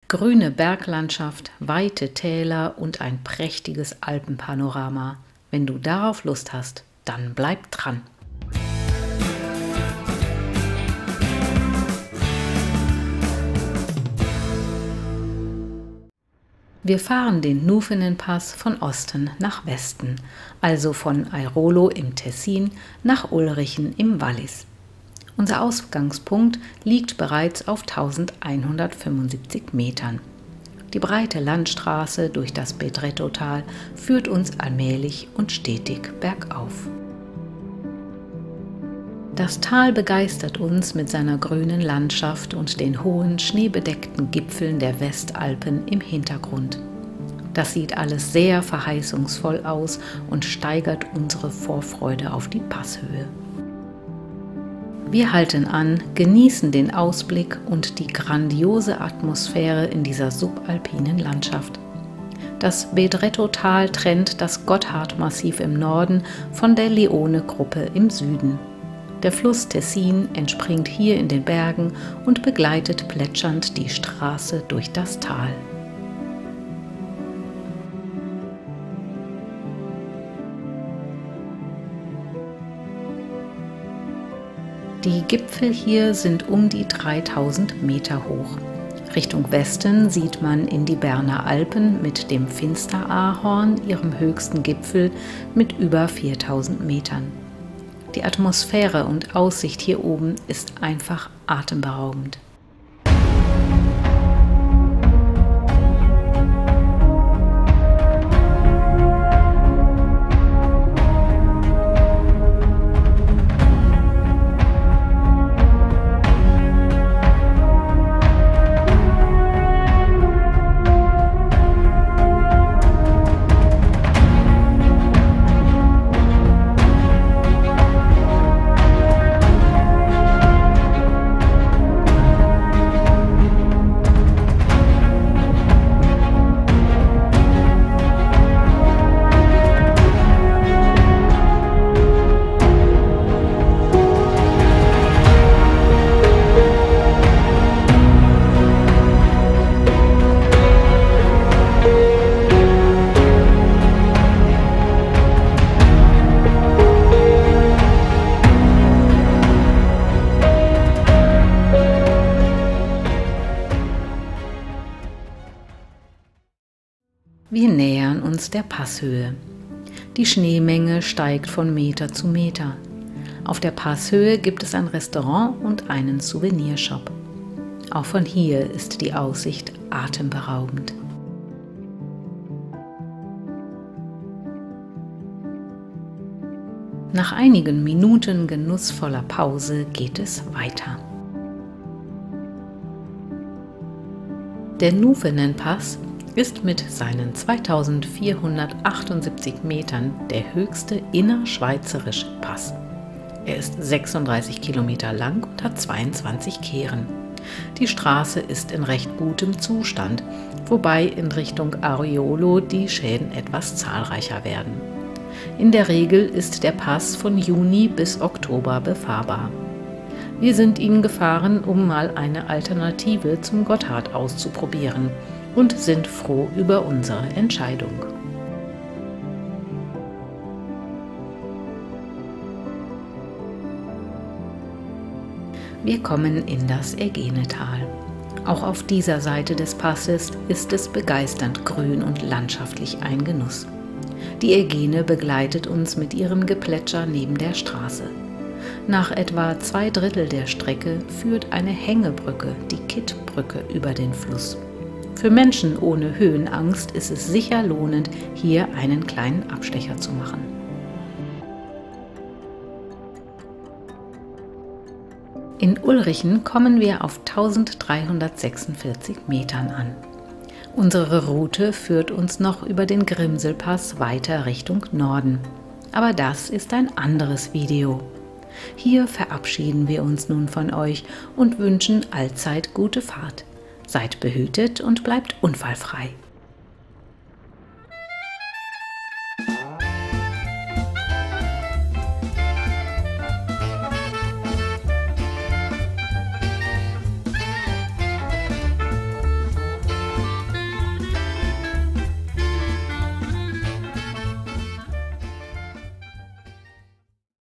Grüne Berglandschaft, weite Täler und ein prächtiges Alpenpanorama. Wenn du darauf Lust hast, dann bleib dran. Wir fahren den Nufenen-Pass von Osten nach Westen, also von Airolo im Tessin nach Ulrichen im Wallis. Unser Ausgangspunkt liegt bereits auf 1175 Metern. Die breite Landstraße durch das Bedrettotal führt uns allmählich und stetig bergauf. Das Tal begeistert uns mit seiner grünen Landschaft und den hohen, schneebedeckten Gipfeln der Westalpen im Hintergrund. Das sieht alles sehr verheißungsvoll aus und steigert unsere Vorfreude auf die Passhöhe. Wir halten an, genießen den Ausblick und die grandiose Atmosphäre in dieser subalpinen Landschaft. Das Bedrettotal trennt das Gotthardmassiv im Norden von der Leone-Gruppe im Süden. Der Fluss Tessin entspringt hier in den Bergen und begleitet plätschernd die Straße durch das Tal. Die Gipfel hier sind um die 3000 Meter hoch. Richtung Westen sieht man in die Berner Alpen mit dem Finsterahorn, ihrem höchsten Gipfel mit über 4000 Metern. Die Atmosphäre und Aussicht hier oben ist einfach atemberaubend. Wir nähern uns der Passhöhe. Die Schneemenge steigt von Meter zu Meter. Auf der Passhöhe gibt es ein Restaurant und einen Souvenirshop. Auch von hier ist die Aussicht atemberaubend. Nach einigen Minuten genussvoller Pause geht es weiter. Der Nufenen-Pass ist mit seinen 2478 Metern der höchste innerschweizerische Pass. Er ist 36 Kilometer lang und hat 22 Kehren. Die Straße ist in recht gutem Zustand, wobei in Richtung Airolo die Schäden etwas zahlreicher werden. In der Regel ist der Pass von Juni bis Oktober befahrbar. Wir sind ihn gefahren, um mal eine Alternative zum Gotthard auszuprobieren und sind froh über unsere Entscheidung. Wir kommen in das Ägänetal. Auch auf dieser Seite des Passes ist es begeisternd grün und landschaftlich ein Genuss. Die Ägäne begleitet uns mit ihrem Geplätscher neben der Straße. Nach etwa 2/3 der Strecke führt eine Hängebrücke, die Kittbrücke, über den Fluss. Für Menschen ohne Höhenangst ist es sicher lohnend, hier einen kleinen Abstecher zu machen. In Ulrichen kommen wir auf 1346 Metern an. Unsere Route führt uns noch über den Grimselpass weiter Richtung Norden. Aber das ist ein anderes Video. Hier verabschieden wir uns nun von euch und wünschen allzeit gute Fahrt. Seid behütet und bleibt unfallfrei.